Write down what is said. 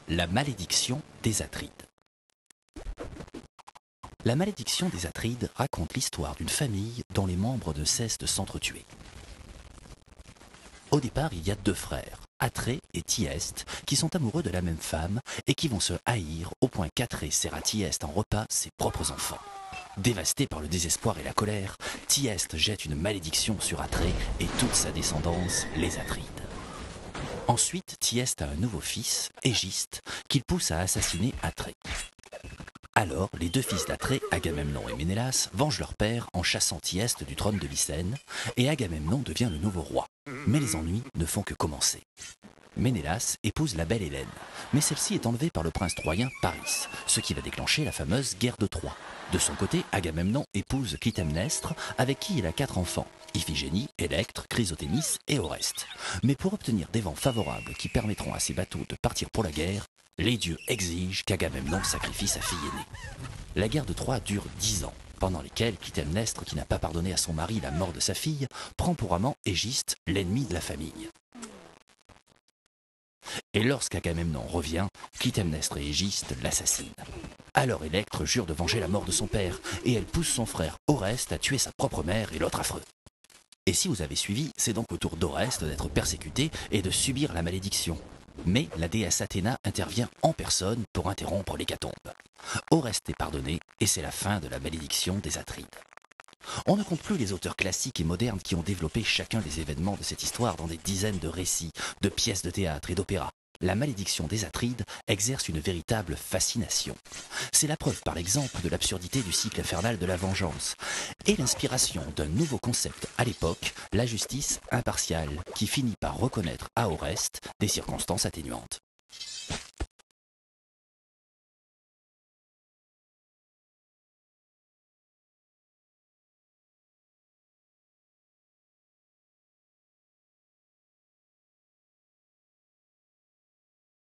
La malédiction des Atrides. La malédiction des Atrides raconte l'histoire d'une famille dont les membres ne cessent de s'entretuer. Au départ, il y a deux frères, Atrée et Thyeste, qui sont amoureux de la même femme et qui vont se haïr au point qu'Atrée sert à Thyeste en repas ses propres enfants. Dévasté par le désespoir et la colère, Thyeste jette une malédiction sur Atrée et toute sa descendance, les Atrides. Ensuite, Thyeste a un nouveau fils, Égiste, qu'il pousse à assassiner Atrée. Alors, les deux fils d'Atrée, Agamemnon et Ménélas, vengent leur père en chassant Thyeste du trône de Lycène, et Agamemnon devient le nouveau roi. Mais les ennuis ne font que commencer. Ménélas épouse la belle Hélène, mais celle-ci est enlevée par le prince troyen Paris, ce qui va déclencher la fameuse guerre de Troie. De son côté, Agamemnon épouse Clytemnestre, avec qui il a 4 enfants, Iphigénie, Électre, Chrysothémis et Oreste. Mais pour obtenir des vents favorables qui permettront à ces bateaux de partir pour la guerre, les dieux exigent qu'Agamemnon sacrifie sa fille aînée. La guerre de Troie dure 10 ans, pendant lesquels Clytemnestre, qui n'a pas pardonné à son mari la mort de sa fille, prend pour amant Égiste, l'ennemi de la famille. Et lorsqu'Agamemnon revient, Clytemnestre et Égiste l'assassinent. Alors Électre jure de venger la mort de son père, et elle pousse son frère Oreste à tuer sa propre mère et l'autre affreux. Et si vous avez suivi, c'est donc au tour d'Oreste d'être persécuté et de subir la malédiction. Mais la déesse Athéna intervient en personne pour interrompre l'hécatombe. Oreste est pardonné, et c'est la fin de la malédiction des Atrides. On ne compte plus les auteurs classiques et modernes qui ont développé chacun des événements de cette histoire dans des dizaines de récits, de pièces de théâtre et d'opéra. La malédiction des Atrides exerce une véritable fascination. C'est la preuve par l'exemple de l'absurdité du cycle infernal de la vengeance et l'inspiration d'un nouveau concept à l'époque, la justice impartiale, qui finit par reconnaître à Oreste des circonstances atténuantes.